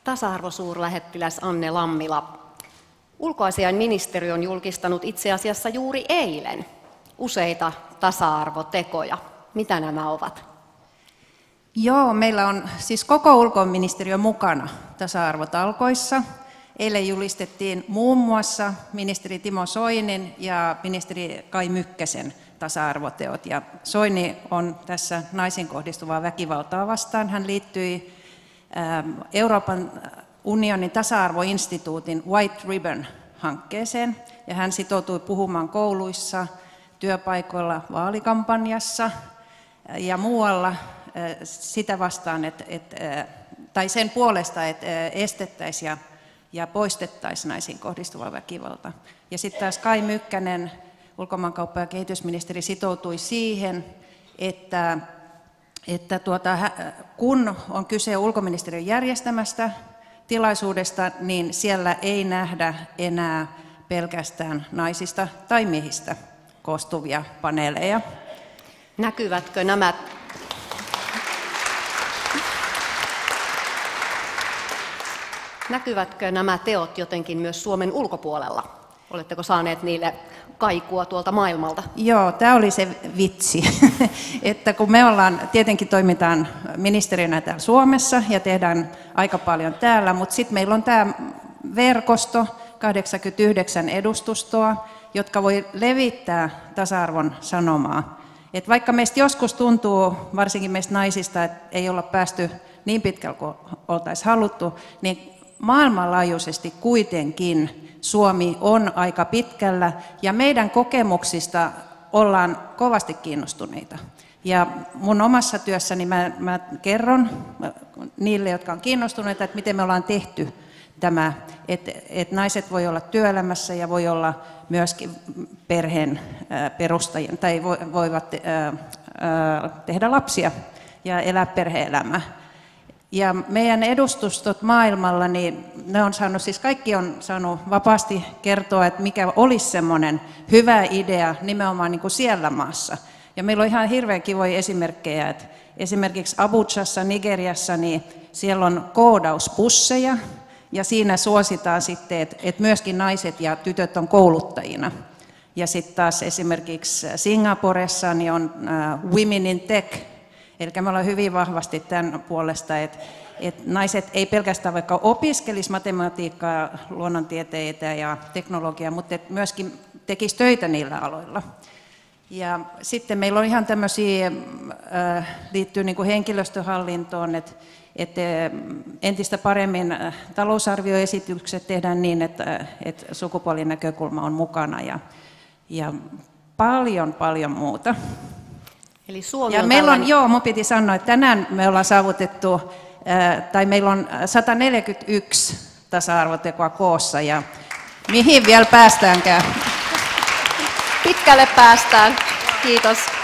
Tasa-arvosuurlähettiläs Anne Lammila, ulkoasiainministeriö on julkistanut itse asiassa juuri eilen useita tasa-arvotekoja. Mitä nämä ovat? Joo, meillä on siis koko ulkoministeriö mukana tasa-arvotalkoissa. Eilen julistettiin muun muassa ministeri Timo Soinin ja ministeri Kai Mykkäsen tasa-arvoteot. Ja Soini on tässä naisiin kohdistuvaa väkivaltaa vastaan. Hän liittyi Euroopan unionin tasa-arvoinstituutin White Ribbon-hankkeeseen ja hän sitoutui puhumaan kouluissa, työpaikoilla, vaalikampanjassa ja muualla sitä vastaan, tai sen puolesta, että estettäisiin ja poistettaisiin naisiin kohdistuva väkivalta. Ja sitten taas Kai Mykkänen, ulkomaankauppa- ja kehitysministeri, sitoutui siihen, että kun on kyse ulkoministeriön järjestämästä tilaisuudesta, niin siellä ei nähdä enää pelkästään naisista tai miehistä koostuvia paneeleja. Näkyvätkö nämä teot jotenkin myös Suomen ulkopuolella? Oletteko saaneet niille kaikua tuolta maailmalta? Joo, tämä oli se vitsi, että kun me tietenkin toimitaan ministerinä täällä Suomessa ja tehdään aika paljon täällä, mutta sitten meillä on tämä verkosto, 89 edustustoa, jotka voi levittää tasa-arvon sanomaa. Et vaikka meistä joskus tuntuu, varsinkin meistä naisista, että ei olla päästy niin pitkälle kuin oltaisiin haluttu, niin maailmanlaajuisesti kuitenkin Suomi on aika pitkällä ja meidän kokemuksista ollaan kovasti kiinnostuneita. Ja mun omassa työssäni mä kerron niille, jotka on kiinnostuneita, että miten me ollaan tehty tämä, että naiset voi olla työelämässä ja voi olla myöskin perheen perustajia tai voivat tehdä lapsia ja elää perhe-elämää. Ja meidän edustustot maailmalla, niin ne on saanut, siis kaikki on saanut vapaasti kertoa, että mikä olisi semmoinen hyvä idea nimenomaan niin kuin siellä maassa. Ja meillä on ihan hirveän kivoja esimerkkejä, että esimerkiksi Abujassa, Nigeriassa, niin siellä on koodauspusseja ja siinä suositaan sitten, että myöskin naiset ja tytöt on kouluttajina. Ja sitten taas esimerkiksi Singaporessa niin on Women in Tech. Eli me ollaan hyvin vahvasti tämän puolesta, että naiset ei pelkästään vaikka opiskelisi matematiikkaa, luonnontieteitä ja teknologiaa, mutta myöskin tekisi töitä niillä aloilla. Ja sitten meillä on ihan tämmöisiä, liittyy niin kuin henkilöstöhallintoon, että entistä paremmin talousarvioesitykset tehdään niin, että sukupuolinäkökulma on mukana ja paljon muuta. Eli Suomi ja on meillä on, mun piti sanoa, että tänään me ollaan saavutettu, tai meillä on 141 tasa-arvotekoa koossa, ja mihin vielä päästäänkään? Pitkälle päästään. Kiitos.